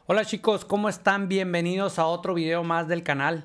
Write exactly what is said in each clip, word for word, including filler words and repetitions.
Hola chicos, ¿cómo están? Bienvenidos a otro video más del canal.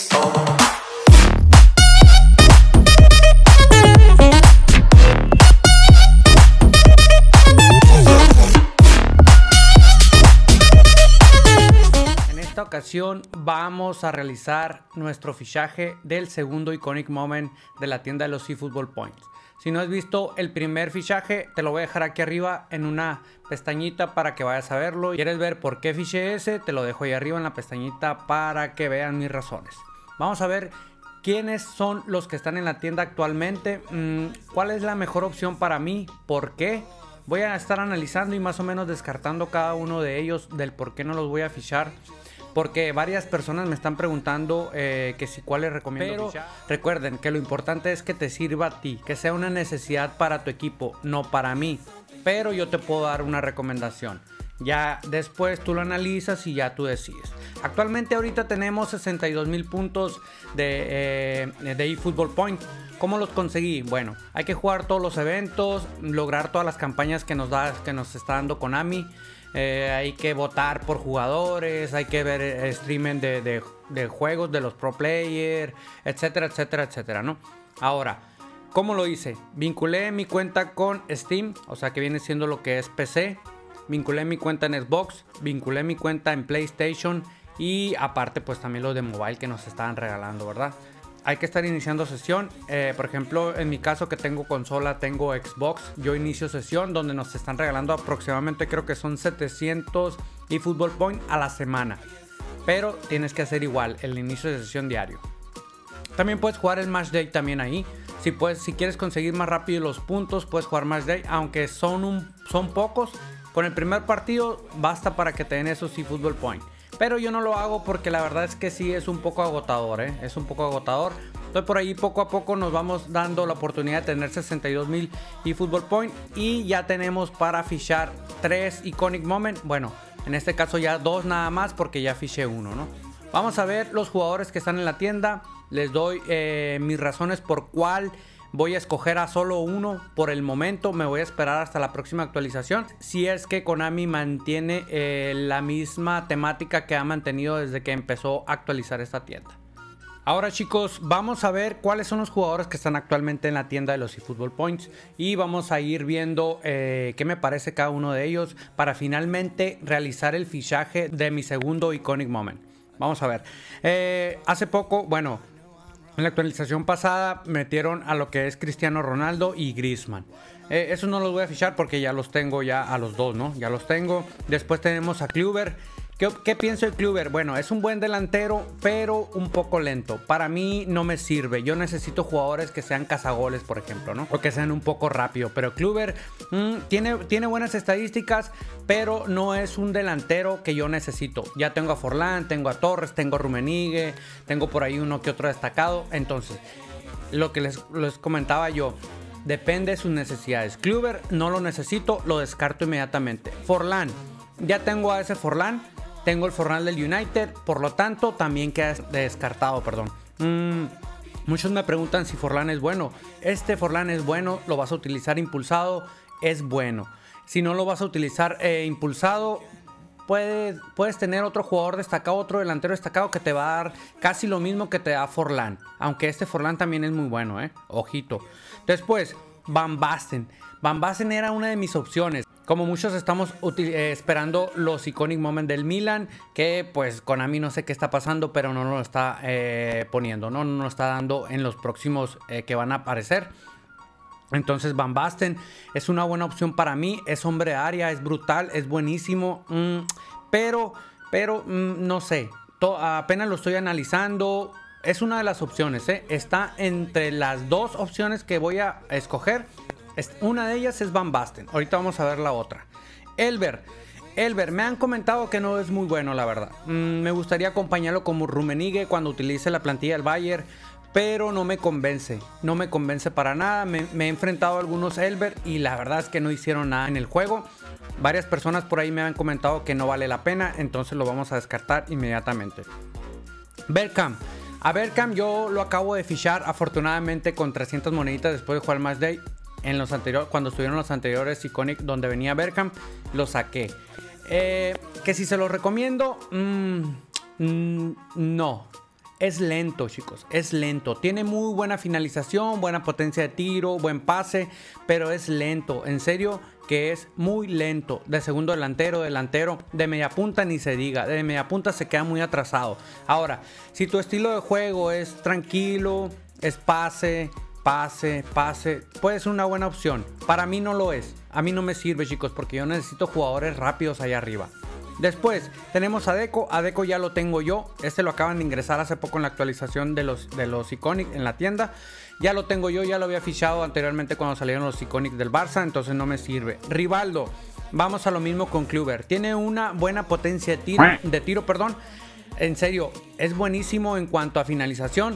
En esta ocasión vamos a realizar nuestro fichaje del segundo Iconic Moment de la tienda de los eFootball Points. Si no has visto el primer fichaje, te lo voy a dejar aquí arriba en una pestañita para que vayas a verlo. ¿Quieres ver por qué fiché ese? Te lo dejo ahí arriba en la pestañita para que vean mis razones. Vamos a ver quiénes son los que están en la tienda actualmente. ¿Cuál es la mejor opción para mí? ¿Por qué? Voy a estar analizando y más o menos descartando cada uno de ellos del por qué no los voy a fichar. Porque varias personas me están preguntando eh, que si cuál les recomiendo. Pero fichar. Recuerden que lo importante es que te sirva a ti, que sea una necesidad para tu equipo, no para mí. Pero yo te puedo dar una recomendación. Ya después tú lo analizas y ya tú decides. Actualmente ahorita tenemos sesenta y dos mil puntos de, eh, de eFootball Point. ¿Cómo los conseguí? Bueno, hay que jugar todos los eventos, lograr todas las campañas que nos, da, que nos está dando Konami. Eh, hay que votar por jugadores, hay que ver eh, streaming de, de, de juegos de los pro players, etcétera, etcétera, etcétera, ¿no? Ahora, ¿cómo lo hice? Vinculé mi cuenta con Steam, o sea que viene siendo lo que es P C. Vinculé mi cuenta en Xbox, vinculé mi cuenta en PlayStation y aparte pues también los de mobile que nos estaban regalando, ¿verdad? Hay que estar iniciando sesión, eh, por ejemplo en mi caso que tengo consola, tengo Xbox, yo inicio sesión donde nos están regalando aproximadamente creo que son setecientos eFootball Point a la semana. Pero tienes que hacer igual el inicio de sesión diario. También puedes jugar el Match Day también ahí. Si, puedes, si quieres conseguir más rápido los puntos puedes jugar Match Day, aunque son, un, son pocos. Con el primer partido basta para que te den esos eFootball Point. Pero yo no lo hago porque la verdad es que sí es un poco agotador, ¿eh? Es un poco agotador. Entonces por ahí poco a poco nos vamos dando la oportunidad de tener sesenta y dos mil eFootball Point. Y ya tenemos para fichar tres Iconic Moment. Bueno, en este caso ya dos nada más porque ya fiché uno, ¿no? Vamos a ver los jugadores que están en la tienda. Les doy eh, mis razones por cuál voy a escoger a solo uno por el momento. Me voy a esperar hasta la próxima actualización. Si es que Konami mantiene eh, la misma temática que ha mantenido desde que empezó a actualizar esta tienda. Ahora chicos, vamos a ver cuáles son los jugadores que están actualmente en la tienda de los eFootball Points. Y vamos a ir viendo eh, qué me parece cada uno de ellos para finalmente realizar el fichaje de mi segundo Iconic Moment. Vamos a ver. Eh, hace poco, bueno... En la actualización pasada metieron a lo que es Cristiano Ronaldo y Griezmann. Eh, eso no los voy a fichar porque ya los tengo ya a los dos, ¿no? Ya los tengo. Después tenemos a Kluivert. ¿Qué, ¿Qué pienso de Kluivert? Bueno, es un buen delantero, pero un poco lento. Para mí no me sirve. Yo necesito jugadores que sean cazagoles, por ejemplo, ¿no? O que sean un poco rápido. Pero Kluivert mmm, tiene, tiene buenas estadísticas, pero no es un delantero que yo necesito. Ya tengo a Forlán, tengo a Torres, tengo a Rummenigge, tengo por ahí uno que otro destacado. Entonces, lo que les, les comentaba yo, depende de sus necesidades. Kluivert no lo necesito, lo descarto inmediatamente. Forlán, ya tengo a ese Forlán. Tengo el Forlán del United, por lo tanto también queda descartado, perdón. Mm, muchos me preguntan si Forlán es bueno. Este Forlán es bueno, lo vas a utilizar impulsado, es bueno. Si no lo vas a utilizar eh, impulsado, puedes, puedes tener otro jugador destacado, otro delantero destacado que te va a dar casi lo mismo que te da Forlán. Aunque este Forlán también es muy bueno, eh, ojito. Después, Van Basten. Van Basten era una de mis opciones. Como muchos estamos eh, esperando los Iconic Moment del Milan, que pues Konami no sé qué está pasando, pero no lo está eh, poniendo, no nos está dando en los próximos eh, que van a aparecer. Entonces Van Basten es una buena opción para mí, es hombre de área, es brutal, es buenísimo, mm, pero, pero mm, no sé, apenas lo estoy analizando. Es una de las opciones, ¿eh? Está entre las dos opciones que voy a escoger. Una de ellas es Van Basten. Ahorita vamos a ver la otra. Elber. Elber, me han comentado que no es muy bueno, la verdad. Mm, me gustaría acompañarlo como Rummenigge cuando utilice la plantilla del Bayern, pero no me convence. No me convence para nada. Me, me he enfrentado a algunos Elber y la verdad es que no hicieron nada en el juego. Varias personas por ahí me han comentado que no vale la pena, entonces lo vamos a descartar inmediatamente. Bergkamp. A Bergkamp yo lo acabo de fichar afortunadamente con trescientas moneditas después de jugar Match Day. En los anteriores, cuando estuvieron los anteriores Iconic donde venía Bergkamp, lo saqué. Eh, que si se lo recomiendo, mmm, mmm, no. Es lento, chicos, es lento. Tiene muy buena finalización, buena potencia de tiro, buen pase, pero es lento. En serio que es muy lento. De segundo delantero, delantero, de media punta ni se diga. De media punta se queda muy atrasado. Ahora, si tu estilo de juego es tranquilo, es pase, pase, pase, puede ser una buena opción. Para mí no lo es. A mí no me sirve, chicos, porque yo necesito jugadores rápidos allá arriba. Después tenemos a Deco. A Deco ya lo tengo yo. Este lo acaban de ingresar hace poco en la actualización de los, de los Iconic en la tienda. Ya lo tengo yo, ya lo había fichado anteriormente cuando salieron los Iconic del Barça, entonces no me sirve. Rivaldo, vamos a lo mismo con Kluivert. Tiene una buena potencia de tiro, de tiro, perdón. En serio, es buenísimo en cuanto a finalización,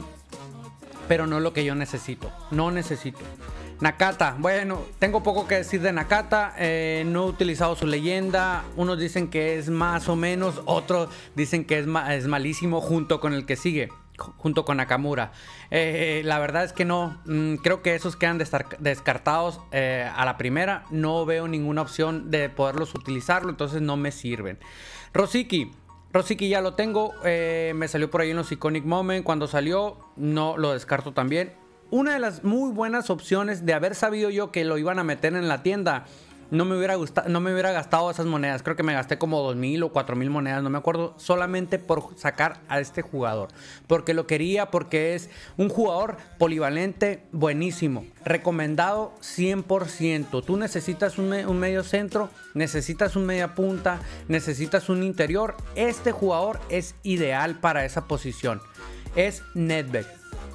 pero no es lo que yo necesito. No necesito. Nakata, bueno, tengo poco que decir de Nakata, eh, no he utilizado su leyenda, unos dicen que es más o menos, otros dicen que es, ma es malísimo junto con el que sigue, junto con Nakamura. Eh, la verdad es que no, mm, creo que esos quedan descartados eh, a la primera, no veo ninguna opción de poderlos utilizarlo, entonces no me sirven. Rosicky. Rosicky ya lo tengo, eh, me salió por ahí en los Iconic Moment, cuando salió no lo descarto también. Una de las muy buenas opciones de haber sabido yo que lo iban a meter en la tienda, no me hubiera gustado, no me hubiera gastado esas monedas. Creo que me gasté como dos mil o cuatro mil monedas, no me acuerdo, solamente por sacar a este jugador. Porque lo quería, porque es un jugador polivalente buenísimo, recomendado cien por ciento. Tú necesitas un, me un medio centro, necesitas un media punta, necesitas un interior. Este jugador es ideal para esa posición. Es Nedved.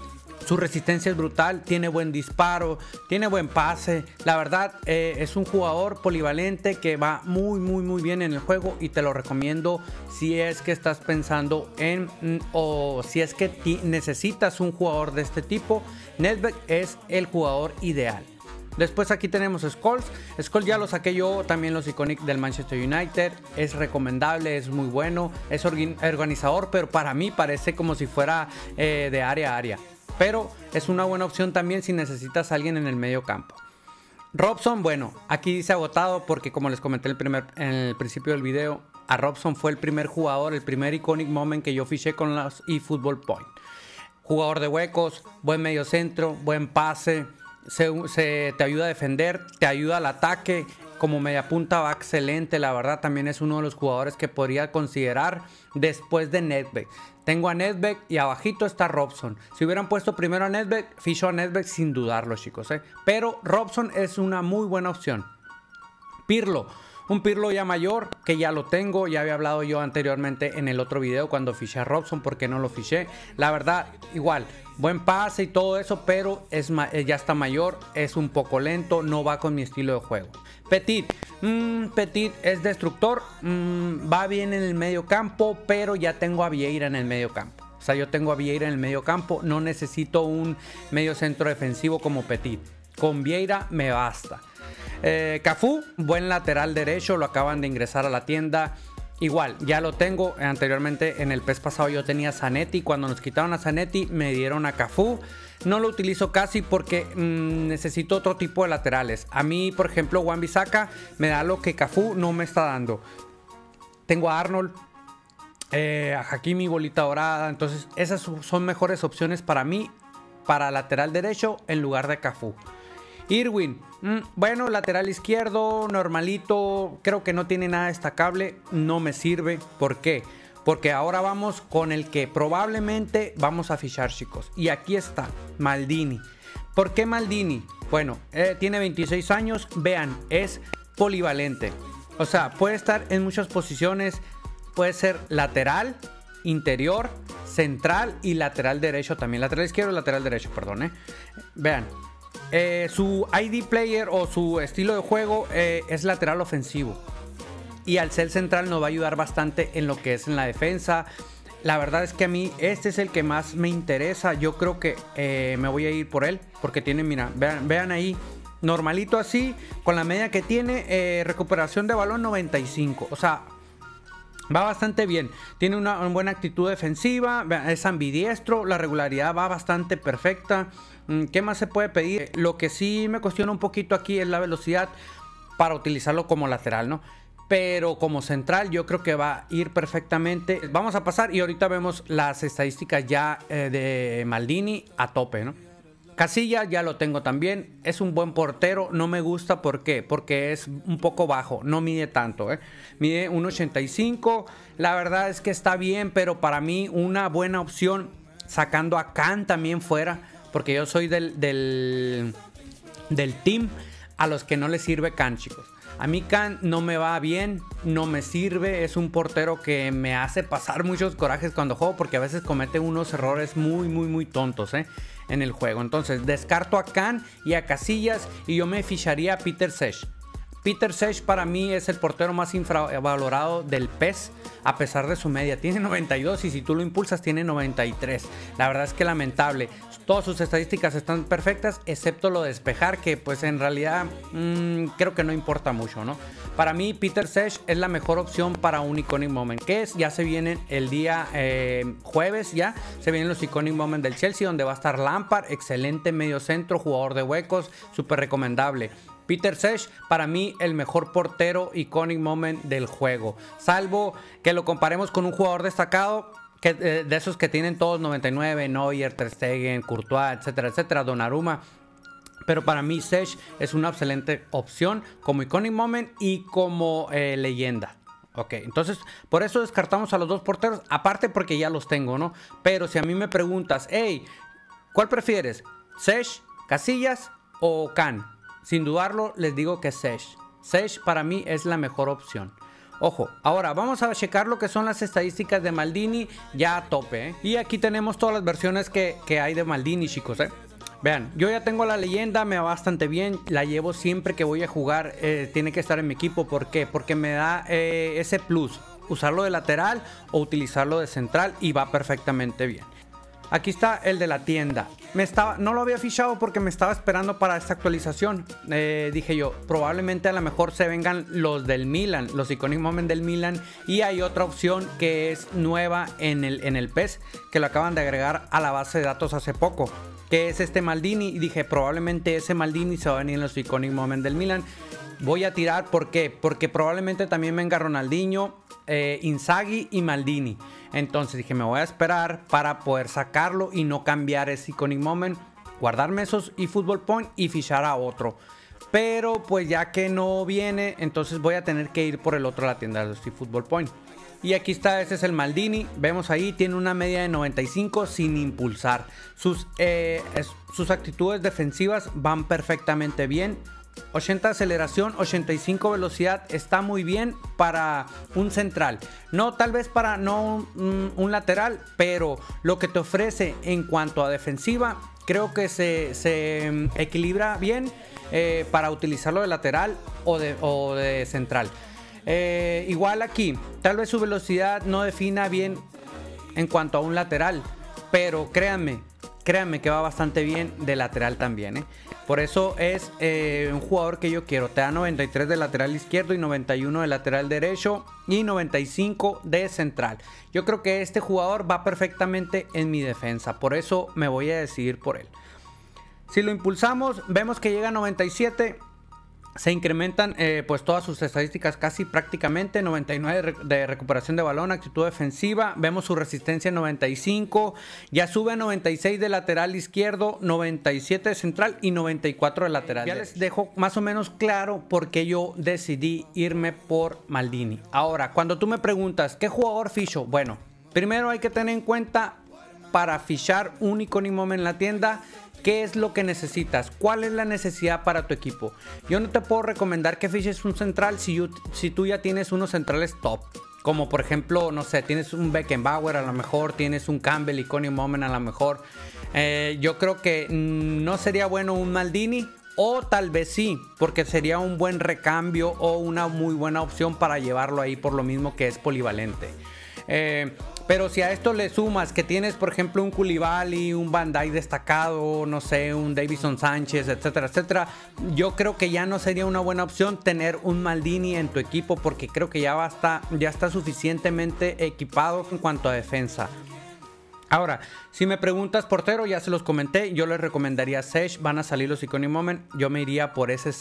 Su resistencia es brutal, tiene buen disparo, tiene buen pase. La verdad, eh, es un jugador polivalente que va muy, muy, muy bien en el juego y te lo recomiendo si es que estás pensando en mm, o si es que necesitas un jugador de este tipo. Nedved es el jugador ideal. Después aquí tenemos Scholes. Scholes ya lo saqué yo, también los Iconic del Manchester United. Es recomendable, es muy bueno, es organizador, pero para mí parece como si fuera eh, de área a área. Pero es una buena opción también si necesitas a alguien en el medio campo. Robson, bueno, aquí dice agotado porque como les comenté el primer, en el principio del video, a Robson fue el primer jugador, el primer Iconic Moment que yo fiché con los eFootball Point. Jugador de huecos, buen medio centro, buen pase, se, se te ayuda a defender, te ayuda al ataque. Como media punta va excelente, la verdad también es uno de los jugadores que podría considerar después de Nedved. Tengo a Nedved y abajito está Robson. Si hubieran puesto primero a Nedved, ficho a Nedved sin dudarlo, chicos, ¿eh? Pero Robson es una muy buena opción. Pirlo. Un Pirlo ya mayor, que ya lo tengo, ya había hablado yo anteriormente en el otro video cuando fiché a Robson, porque no lo fiché. La verdad, igual, buen pase y todo eso, pero es ya está mayor, es un poco lento, no va con mi estilo de juego. Petit, mmm, Petit es destructor, mmm, va bien en el medio campo, pero ya tengo a Vieira en el medio campo. O sea, yo tengo a Vieira en el medio campo, no necesito un medio centro defensivo como Petit. Con Vieira me basta. Eh, Cafú, buen lateral derecho, lo acaban de ingresar a la tienda. Igual, ya lo tengo. Anteriormente en el P E S pasado yo tenía a Zanetti. Cuando nos quitaron a Zanetti me dieron a Cafú. No lo utilizo casi porque mmm, necesito otro tipo de laterales. A mí, por ejemplo, Wan-Bissaka me da lo que Cafú no me está dando. Tengo a Arnold, eh, a Hakimi, bolita dorada. Entonces esas son mejores opciones para mí, para lateral derecho en lugar de Cafú. Irwin, mmm, bueno, lateral izquierdo, normalito, creo que no tiene nada destacable, no me sirve. ¿Por qué? Porque ahora vamos con el que probablemente vamos a fichar, chicos. Y aquí está, Maldini. ¿Por qué Maldini? Bueno, eh, tiene veintiséis años, vean, es polivalente. O sea, puede estar en muchas posiciones, puede ser lateral, interior, central y lateral derecho también. Lateral izquierdo y lateral derecho, perdón, eh. Vean. Eh, su I D player o su estilo de juego eh, es lateral ofensivo. Y al ser central nos va a ayudar bastante en lo que es en la defensa. La verdad es que a mí este es el que más me interesa. Yo creo que eh, me voy a ir por él. Porque tiene, mira, vean, vean ahí. Normalito así, con la media que tiene, eh, recuperación de balón noventa y cinco. O sea, va bastante bien. Tiene una, una buena actitud defensiva. Es ambidiestro. La regularidad va bastante perfecta. ¿Qué más se puede pedir? Lo que sí me cuestiona un poquito aquí es la velocidad para utilizarlo como lateral, ¿no? pero como central yo creo que va a ir perfectamente. Vamos a pasar y ahorita vemos las estadísticas ya eh, de Maldini a tope, ¿no? Casillas ya lo tengo también, es un buen portero, no me gusta, ¿por qué? Porque es un poco bajo, no mide tanto, ¿eh? Mide uno ochenta y cinco, la verdad es que está bien, pero para mí una buena opción, sacando a Can también fuera, porque yo soy del, del, del team a los que no les sirve Can, chicos. A mí Can no me va bien, no me sirve, es un portero que me hace pasar muchos corajes cuando juego porque a veces comete unos errores muy, muy, muy tontos, ¿eh? En el juego. Entonces descarto a Can y a Casillas y yo me ficharía a Peter Cech. Peter Cech para mí es el portero más infravalorado del P E S a pesar de su media. Tiene noventa y dos y si tú lo impulsas tiene noventa y tres. La verdad es que lamentable. Todas sus estadísticas están perfectas excepto lo de despejar, que pues en realidad mmm, creo que no importa mucho, ¿no? Para mí Peter Cech es la mejor opción para un Iconic Moment, que es, ya se vienen el día eh, jueves, ya se vienen los Iconic Moment del Chelsea, donde va a estar Lampard, excelente medio centro, jugador de huecos, súper recomendable. Peter Cech, para mí el mejor portero Iconic Moment del juego, salvo que lo comparemos con un jugador destacado que, eh, de esos que tienen todos noventa y nueve, Neuer, Ter Stegen, Courtois, etcétera, etcétera, Donnarumma. Pero para mí Cech es una excelente opción como Iconic Moment y como eh, leyenda. Ok, entonces por eso descartamos a los dos porteros, aparte porque ya los tengo, ¿no? Pero si a mí me preguntas, hey, ¿cuál prefieres? ¿Cech, Casillas o Can? Sin dudarlo, les digo que Cech. Cech para mí es la mejor opción. Ojo, ahora vamos a checar lo que son las estadísticas de Maldini ya a tope, ¿eh? Y aquí tenemos todas las versiones que, que hay de Maldini, chicos, ¿eh? Vean, yo ya tengo la leyenda, me va bastante bien, la llevo siempre que voy a jugar, eh, tiene que estar en mi equipo. ¿Por qué? Porque me da eh, ese plus, usarlo de lateral o utilizarlo de central y va perfectamente bien. Aquí está el de la tienda. Me estaba, no lo había fichado porque me estaba esperando para esta actualización. Eh, dije yo, probablemente a lo mejor se vengan los del Milan, los Iconic Moment del Milan. Y hay otra opción que es nueva en el, en el P E S, que lo acaban de agregar a la base de datos hace poco, que es este Maldini. Y dije, probablemente ese Maldini se va a venir en los Iconic Moment del Milan. Voy a tirar, ¿por qué? Porque probablemente también venga Ronaldinho, eh, Inzaghi y Maldini. Entonces dije, me voy a esperar para poder sacarlo y no cambiar ese Iconic Moment, guardarme esos eFootball Point y fichar a otro. Pero pues ya que no viene, entonces voy a tener que ir por el otro a la tienda de los eFootball Point. Y aquí está, ese es el Maldini. Vemos ahí, tiene una media de noventa y cinco sin impulsar. Sus, eh, es, sus actitudes defensivas van perfectamente bien. ochenta aceleración, ochenta y cinco velocidad, está muy bien para un central. No tal vez para no un, un lateral, pero lo que te ofrece en cuanto a defensiva, creo que se, se equilibra bien eh, para utilizarlo de lateral o de, o de central. Eh, igual aquí, tal vez su velocidad no defina bien en cuanto a un lateral, pero créanme, créanme que va bastante bien de lateral también, ¿eh? Por eso es eh, un jugador que yo quiero. Te da noventa y tres de lateral izquierdo y noventa y uno de lateral derecho y noventa y cinco de central. Yo creo que este jugador va perfectamente en mi defensa, por eso me voy a decidir por él. Si lo impulsamos, vemos que llega a noventa y siete. Se incrementan eh, pues todas sus estadísticas casi prácticamente. Noventa y nueve de recuperación de balón, actitud defensiva. Vemos su resistencia en noventa y cinco. Ya sube a noventa y seis de lateral izquierdo, noventa y siete de central y noventa y cuatro de lateral. Ya les dejo más o menos claro por qué yo decidí irme por Maldini. Ahora, cuando tú me preguntas ¿qué jugador ficho? Bueno, primero hay que tener en cuenta, para fichar un Iconic Moment en la tienda, ¿qué es lo que necesitas? ¿Cuál es la necesidad para tu equipo? Yo no te puedo recomendar que fiches un central si, yo, si tú ya tienes unos centrales top. Como por ejemplo, no sé, tienes un Beckenbauer a lo mejor, tienes un Campbell Iconic Moment a lo mejor. Eh, yo creo que no sería bueno un Maldini, o tal vez sí, porque sería un buen recambio o una muy buena opción para llevarlo ahí, por lo mismo que es polivalente. Eh, pero si a esto le sumas que tienes por ejemplo un Koulibaly, un Van Dijk destacado, no sé, un Davinson Sánchez, etcétera, etcétera, yo creo que ya no sería una buena opción tener un Maldini en tu equipo, porque creo que ya, basta, ya está suficientemente equipado en cuanto a defensa. Ahora, si me preguntas portero, ya se los comenté, yo les recomendaría Cech. Van a salir los Iconic Moment, yo me iría por ese Cech.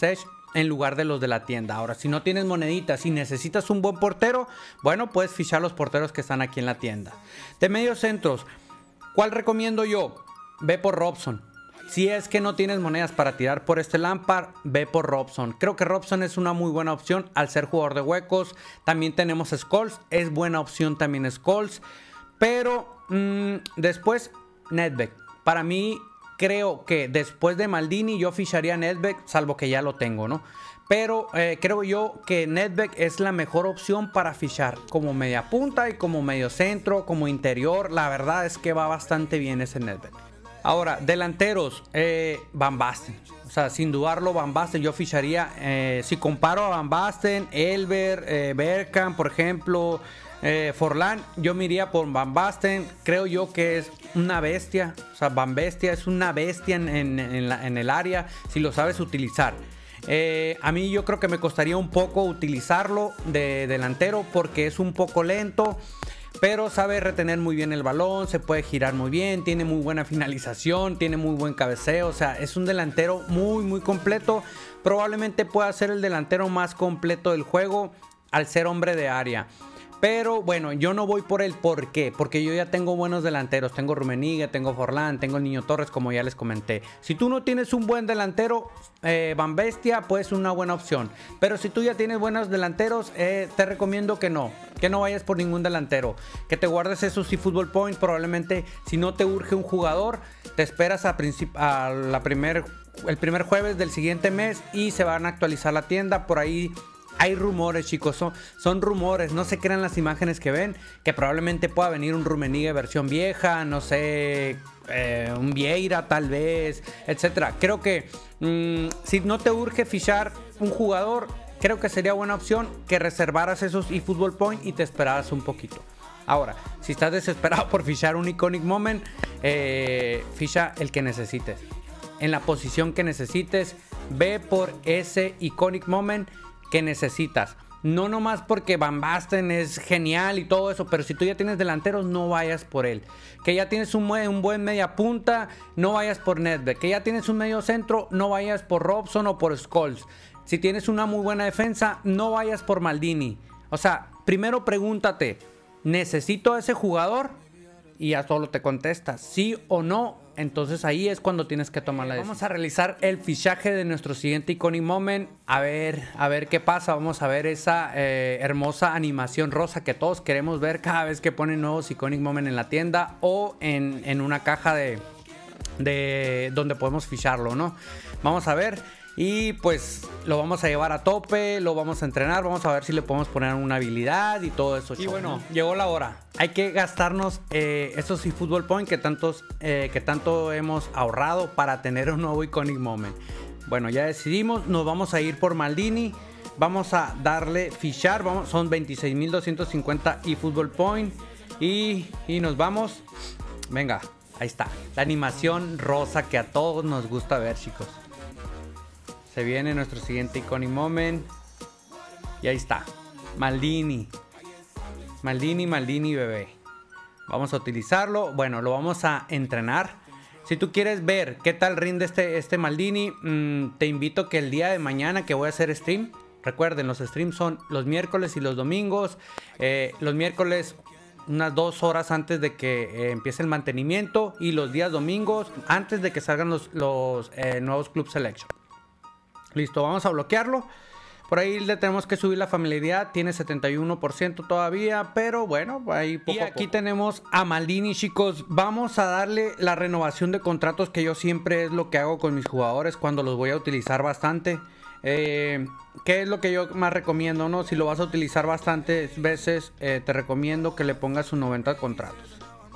en lugar de los de la tienda. Ahora, si no tienes moneditas y necesitas un buen portero, bueno, puedes fichar los porteros que están aquí en la tienda. De medios centros, ¿cuál recomiendo yo? Ve por Robson. Si es que no tienes monedas para tirar por este Lampard, ve por Robson. Creo que Robson es una muy buena opción al ser jugador de huecos. También tenemos Scholes, es buena opción también Scholes. Pero mmm, después, Nedved. Para mí, creo que después de Maldini yo ficharía a Nedved, salvo que ya lo tengo, ¿no? Pero eh, creo yo que Nedved es la mejor opción para fichar como media punta y como medio centro, como interior. La verdad es que va bastante bien ese Nedved. Ahora, delanteros, eh, Van Basten. O sea, sin dudarlo, Van Basten. Yo ficharía, eh, si comparo a Van Basten, Elber, eh, Bergkamp, por ejemplo, eh, Forlán, yo me iría por Van Basten. Creo yo que es una bestia. O sea, Van Bestia es una bestia en, en, en, la, en el área si lo sabes utilizar. Eh, a mí yo creo que me costaría un poco utilizarlo de delantero porque es un poco lento. Pero sabe retener muy bien el balón, se puede girar muy bien, tiene muy buena finalización, tiene muy buen cabeceo. O sea, es un delantero muy muy completo. Probablemente pueda ser el delantero más completo del juego al ser hombre de área. Pero bueno, yo no voy por el por qué, porque yo ya tengo buenos delanteros. Tengo Rummenigge, tengo Forlán, tengo el Niño Torres, como ya les comenté. Si tú no tienes un buen delantero, eh, Van Bestia, pues una buena opción. Pero si tú ya tienes buenos delanteros, eh, te recomiendo que no. Que no vayas por ningún delantero. Que te guardes esos eFootball Points. Probablemente si no te urge un jugador, te esperas a, a la primer, el primer jueves del siguiente mes y se van a actualizar la tienda. Por ahí hay rumores, chicos, son, son rumores, no se crean las imágenes que ven, que probablemente pueda venir un Rummenigge versión vieja, no sé, eh, un Vieira tal vez, etcétera. Creo que mmm, si no te urge fichar un jugador, creo que sería buena opción que reservaras esos eFootball Points y te esperaras un poquito. Ahora, si estás desesperado por fichar un Iconic Moment, eh, ficha el que necesites. En la posición que necesites, ve por ese Iconic Moment que necesitas. No nomás porque Van Basten es genial y todo eso, pero si tú ya tienes delanteros, no vayas por él. Que ya tienes un, un buen media punta, no vayas por Nedved. Que ya tienes un medio centro, no vayas por Robson o por Scholes. Si tienes una muy buena defensa, no vayas por Maldini. O sea, primero pregúntate, ¿necesito a ese jugador? Y ya solo te contestas sí o no. Entonces ahí es cuando tienes que tomar la decisión. Vamos a realizar el fichaje de nuestro siguiente Iconic Moment. A ver, a ver qué pasa. Vamos a ver esa eh, hermosa animación rosa que todos queremos ver cada vez que ponen nuevos Iconic Moment en la tienda o en, en una caja de, de donde podemos ficharlo, ¿no? Vamos a ver. Y pues lo vamos a llevar a tope, lo vamos a entrenar, vamos a ver si le podemos poner una habilidad y todo eso. Y show, bueno, ¿no? Llegó la hora. Hay que gastarnos eh, estos eFootball Points que, tantos, eh, que tanto hemos ahorrado para tener un nuevo Iconic Moment. Bueno, ya decidimos, nos vamos a ir por Maldini. Vamos a darle fichar, vamos, son veintiséis mil doscientos cincuenta eFootball Points. Y, y nos vamos. Venga, ahí está. La animación rosa que a todos nos gusta ver, chicos. Se viene nuestro siguiente Iconic Moment. Y ahí está. Maldini. Maldini, Maldini, bebé. Vamos a utilizarlo. Bueno, lo vamos a entrenar. Si tú quieres ver qué tal rinde este, este Maldini, mmm, te invito que el día de mañana que voy a hacer stream. Recuerden, los streams son los miércoles y los domingos. Eh, los miércoles unas dos horas antes de que eh, empiece el mantenimiento. Y los días domingos antes de que salgan los, los eh, nuevos Club Selection. Listo, vamos a bloquearlo. Por ahí le tenemos que subir la familiaridad. Tiene setenta y uno por ciento todavía, pero bueno, ahí poco a poco. Y aquí tenemos a Maldini, chicos. Vamos a darle la renovación de contratos, que yo siempre es lo que hago con mis jugadores cuando los voy a utilizar bastante. Eh, ¿Qué es lo que yo más recomiendo, no? Si lo vas a utilizar bastantes veces, eh, te recomiendo que le pongas sus noventa contratos.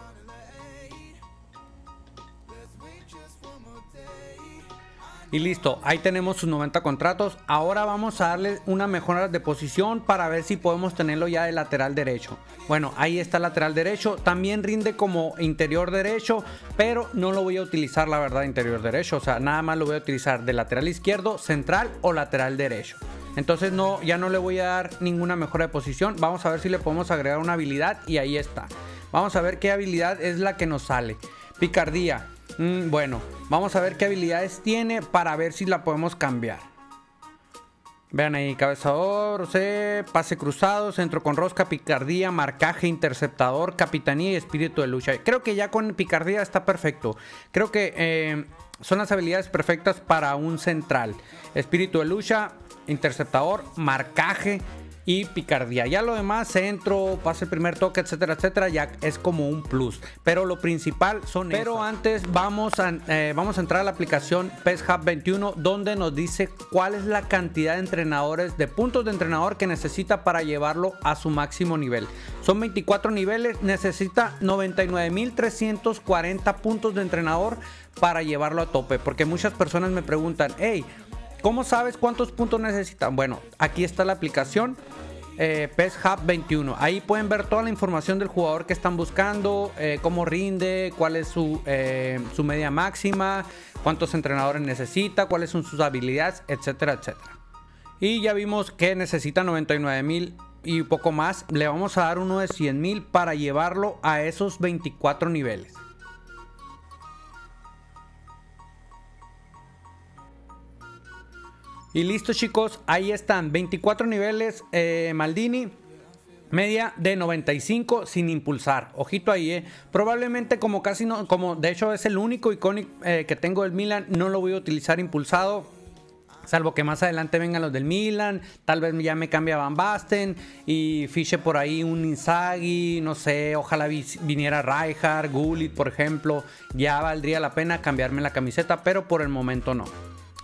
Y listo, ahí tenemos sus noventa contratos. Ahora vamos a darle una mejora de posición para ver si podemos tenerlo ya de lateral derecho. Bueno, ahí está el lateral derecho. También rinde como interior derecho, pero no lo voy a utilizar, la verdad, interior derecho. O sea, nada más lo voy a utilizar de lateral izquierdo, central o lateral derecho. Entonces no, ya no le voy a dar ninguna mejora de posición. Vamos a ver si le podemos agregar una habilidad y ahí está. Vamos a ver qué habilidad es la que nos sale. Picardía. Mm, bueno, vamos a ver qué habilidades tiene para ver si la podemos cambiar. Vean ahí, cabezador, sé, pase cruzado, centro con rosca, picardía, marcaje, interceptador, capitanía y espíritu de lucha. Creo que ya con picardía está perfecto. Creo que eh, son las habilidades perfectas para un central. Espíritu de lucha, interceptador, marcaje y picardía. Ya lo demás, centro, pase el primer toque, etcétera, etcétera, ya es como un plus. Pero lo principal son Pero esas. antes vamos a, eh, vamos a entrar a la aplicación PES Hub veintiuno, donde nos dice cuál es la cantidad de entrenadores, de puntos de entrenador que necesita para llevarlo a su máximo nivel. Son veinticuatro niveles, necesita noventa y nueve mil trescientos cuarenta puntos de entrenador para llevarlo a tope. Porque muchas personas me preguntan, hey, ¿cómo sabes cuántos puntos necesitan? Bueno, aquí está la aplicación eh, PES Hub veintiuno. Ahí pueden ver toda la información del jugador que están buscando, eh, cómo rinde, cuál es su, eh, su media máxima, cuántos entrenadores necesita, cuáles son sus habilidades, etcétera, etcétera. Y ya vimos que necesita noventa y nueve mil y poco más. Le vamos a dar uno de cien mil para llevarlo a esos veinticuatro niveles. Y listo, chicos, ahí están, veinticuatro niveles, eh, Maldini, media de noventa y cinco sin impulsar. Ojito ahí, eh. Probablemente como casi no, como de hecho es el único icónico eh, que tengo del Milan, no lo voy a utilizar impulsado. Salvo que más adelante vengan los del Milan, tal vez ya me cambie a Van Basten y fiche por ahí un Inzaghi, no sé, ojalá viniera Rijkaard, Gullit, por ejemplo. Ya valdría la pena cambiarme la camiseta, pero por el momento no.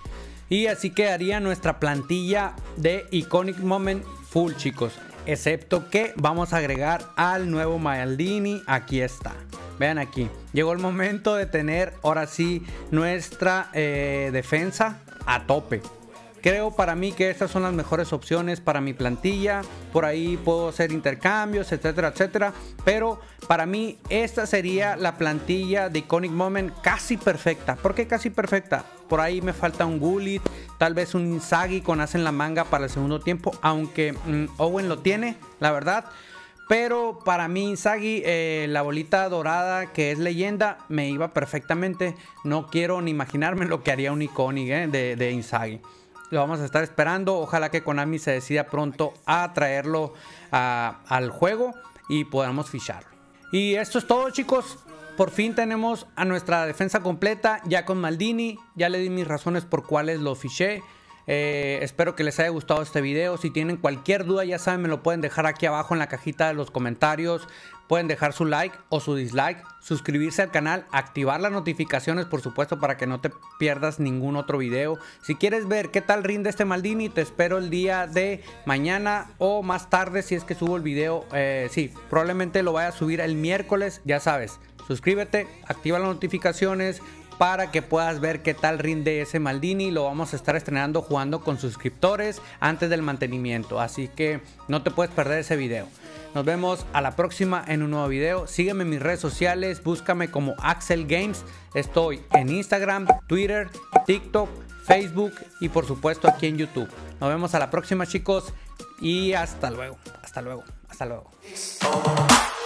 Y así quedaría nuestra plantilla de Iconic Moment full, chicos. Excepto que vamos a agregar al nuevo Maldini. Aquí está. Vean aquí. Llegó el momento de tener ahora sí nuestra eh, defensa a tope. Creo para mí que estas son las mejores opciones para mi plantilla. Por ahí puedo hacer intercambios, etcétera, etcétera. Pero para mí esta sería la plantilla de Iconic Moment casi perfecta. ¿Por qué casi perfecta? Por ahí me falta un Gullit, tal vez un Inzaghi con as en la manga para el segundo tiempo. Aunque mmm, Owen lo tiene, la verdad. Pero para mí Inzaghi, eh, la bolita dorada que es leyenda, me iba perfectamente. No quiero ni imaginarme lo que haría un Iconic eh, de, de Inzaghi. Lo vamos a estar esperando. Ojalá que Konami se decida pronto a traerlo a, al juego y podamos ficharlo. Y esto es todo, chicos. Por fin tenemos a nuestra defensa completa ya con Maldini. Ya le di mis razones por cuáles lo fiché. Eh, espero que les haya gustado este video. Si tienen cualquier duda, ya saben, me lo pueden dejar aquí abajo en la cajita de los comentarios. Pueden dejar su like o su dislike, suscribirse al canal, activar las notificaciones, por supuesto, para que no te pierdas ningún otro video. Si quieres ver qué tal rinde este Maldini, te espero el día de mañana o más tarde si es que subo el video. Eh, sí, probablemente lo vaya a subir el miércoles, ya sabes. Suscríbete, activa las notificaciones para que puedas ver qué tal rinde ese Maldini. Lo vamos a estar estrenando jugando con suscriptores antes del mantenimiento, así que no te puedes perder ese video. Nos vemos a la próxima en un nuevo video. Sígueme en mis redes sociales, búscame como Axel Games. Estoy en Instagram, Twitter, TikTok, Facebook y por supuesto aquí en YouTube. Nos vemos a la próxima, chicos, y hasta luego, hasta luego, hasta luego.